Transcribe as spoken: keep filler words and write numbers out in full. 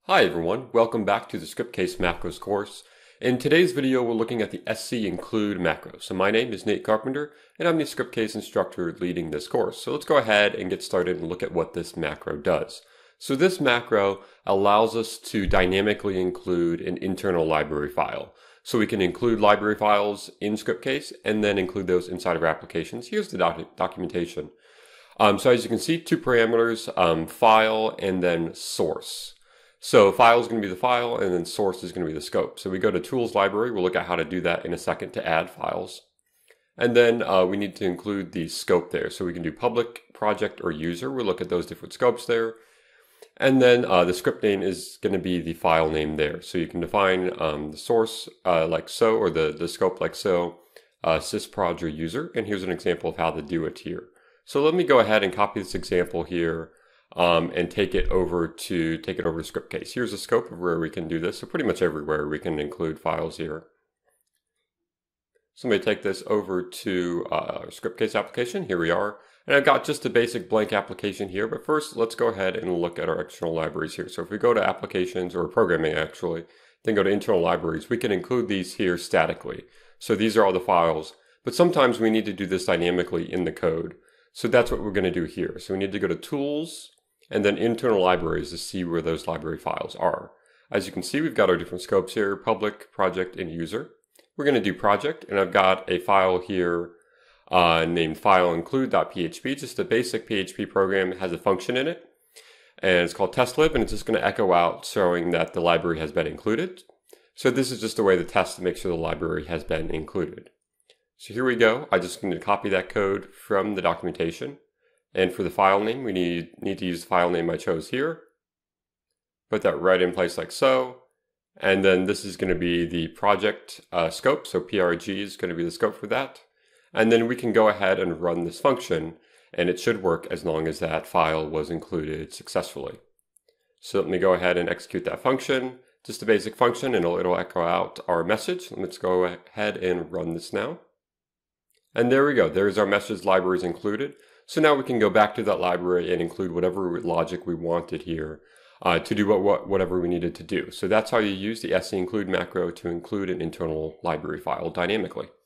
Hi everyone, welcome back to the Scriptcase macros course. In today's video we're looking at the scinclude macro. So my name is Nate Carpenter and I'm the Scriptcase instructor leading this course. So let's go ahead and get started and look at what this macro does. So this macro allows us to dynamically include an internal library file. So we can include library files in Scriptcase and then include those inside of our applications. Here's the doc documentation. Um, so as you can see, two parameters, um, file and then source. So file is going to be the file and then source is going to be the scope. So we go to tools library. We'll look at how to do that in a second to add files. And then uh, we need to include the scope there. So we can do public, project, or user. We'll look at those different scopes there. And then uh, the script name is going to be the file name there. So you can define um, the source uh, like so, or the, the scope like so, uh, sysproj or user. And here's an example of how to do it here. So let me go ahead and copy this example here. Um, and take it over to take it over to Scriptcase. Here's a scope of where we can do this. So pretty much everywhere we can include files here. So I'm going to take this over to uh, Scriptcase application. Here we are. And I've got just a basic blank application here. But first, let's go ahead and look at our external libraries here. So if we go to applications or programming actually, then go to internal libraries, we can include these here statically. So these are all the files. But sometimes we need to do this dynamically in the code. So that's what we're going to do here. So we need to go to tools and then internal libraries to see where those library files are. As you can see, we've got our different scopes here, public, project, and user. We're going to do project, and I've got a file here uh, named fileinclude.php, just a basic P H P program. It has a function in it, and it's called testlib, and it's just going to echo out showing that the library has been included. So this is just a way to test to make sure the library has been included. So here we go. I just need to copy that code from the documentation. And for the file name, we need, need to use the file name I chose here. Put that right in place like so. And then this is going to be the project uh, scope. So P R G is going to be the scope for that. And then we can go ahead and run this function. And it should work as long as that file was included successfully. So let me go ahead and execute that function. Just a basic function, and it'll, it'll echo out our message. Let's go ahead and run this now. And there we go. There's our message libraries included. So now we can go back to that library and include whatever logic we wanted here uh, to do what, what, whatever we needed to do. So that's how you use the scinclude macro to include an internal library file dynamically.